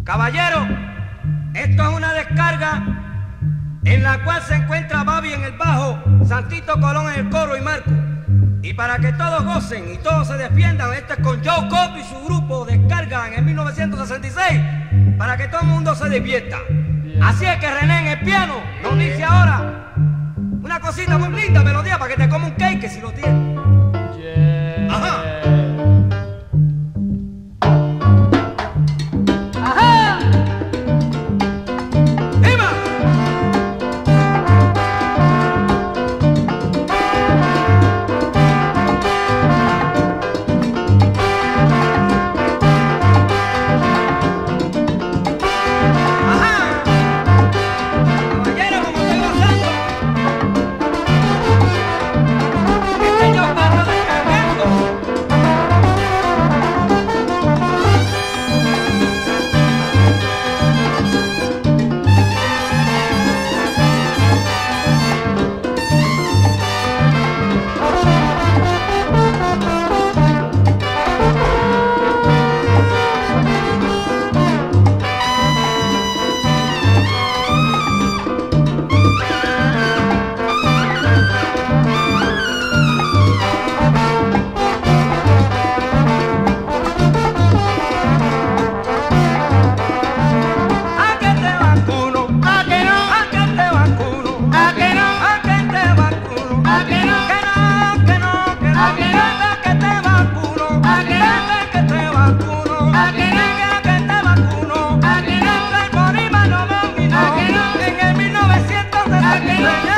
Caballero, esto es una descarga en la cual se encuentra Babi en el bajo, Santito Colón en el coro y Marco. Y para que todos gocen y todos se defiendan, este es con Joe Cotto y su grupo Descarga en el 1966, para que todo el mundo se divierta. Así es que René en el piano nos dice ahora una cosita muy linda, melodía, para que te coma un cake si lo tienes. Ajá. Ajá. ¡Viva! En el 1960